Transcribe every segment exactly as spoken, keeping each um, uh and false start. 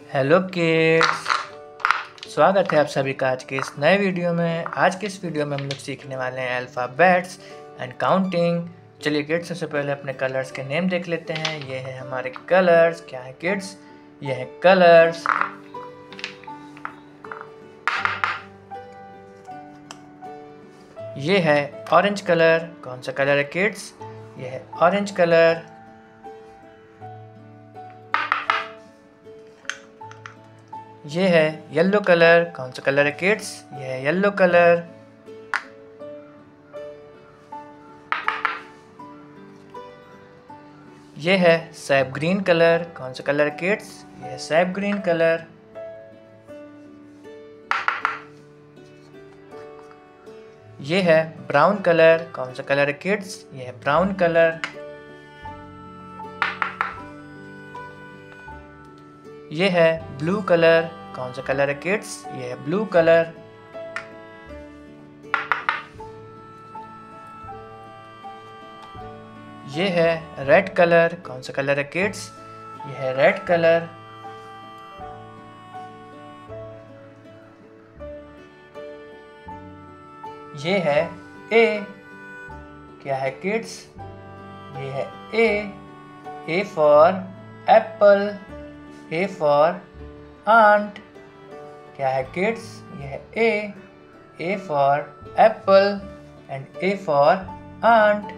Hello kids, स्वागत है आप सभी का आज के इस नए वीडियो में। आज के इस वीडियो में हम लोग सीखने वाले हैं अल्फ़ाबेट्स एंड काउंटिंग। चलिए किड्स, सबसे पहले अपने कलर्स के नेम देख लेते हैं। ये है हमारे कलर्स। क्या है किड्स? ये है कलर्स। ये है ऑरेंज कलर। कौन सा कलर है किड्स? ये है ऑरेंज कलर। ये है येलो कलर। कौन सा कलर है किड्स? ये है येलो कलर। ये है सैप ग्रीन कलर। कौन सा कलर है किड्स? ये है सैप ग्रीन कलर। ये है ब्राउन कलर। कौन सा कलर है किड्स? ये है ब्राउन कलर। ये है ब्लू कलर। कौन सा कलर है किड्स? ये है ब्लू कलर। ये है रेड कलर। कौन सा कलर है किड्स? ये है रेड कलर। ये है ए। क्या है किड्स? ये है A. A for apple. A for ant. क्या है किड्स? ये है A. A for apple and A for ant.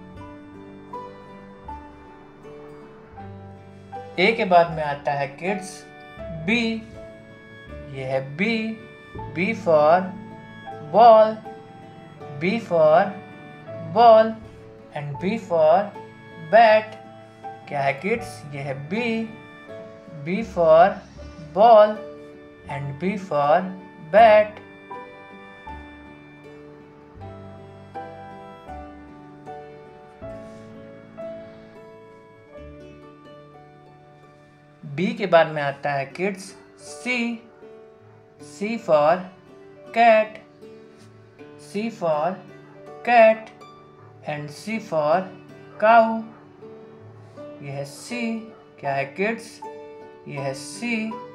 A के बाद में आता है किड्स बी। ये है B. B for ball. B for ball and B for bat. क्या है किड्स? ये है B. B for ball and B for bat. B के बाद में आता है kids C. C for cat. C for cat and C for cow. यह है सी। क्या है किड्स? यह है सी।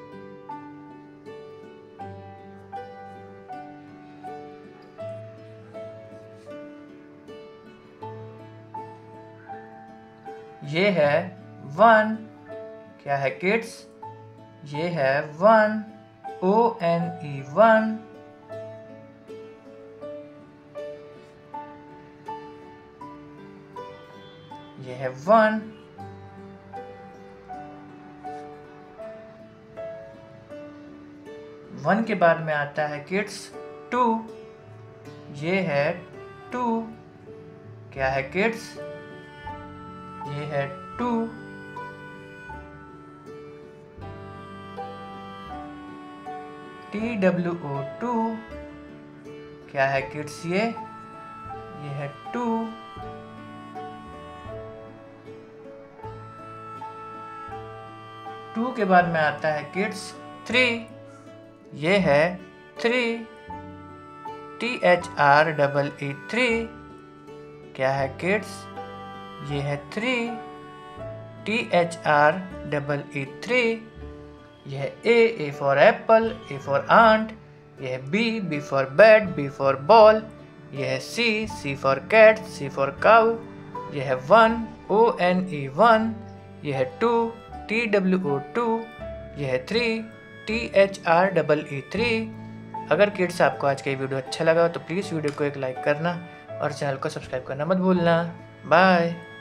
ये है वन। क्या है किड्स? ये है one. O N E one. ये है वन। वन के बाद में आता है किड्स टू। ये है टू। क्या है किड्स? ये है two. T W O two. क्या है किड्स? ये ये है टू। टू के बाद में आता है किड्स थ्री। ये है three. T H R double E three. क्या है किड्स? ये है three. T H R double E three. यह है A. A for apple. A for aunt. यह है B. B for bat. B for ball. यह है C. C for cat. C for cow. यह है one. O N E one. यह है two. T W O two. यह है three. T H R double E three. अगर kids आपको आज का ये वीडियो अच्छा लगा तो प्लीज़ वीडियो को एक लाइक करना और चैनल को सब्सक्राइब करना मत भूलना। बाय।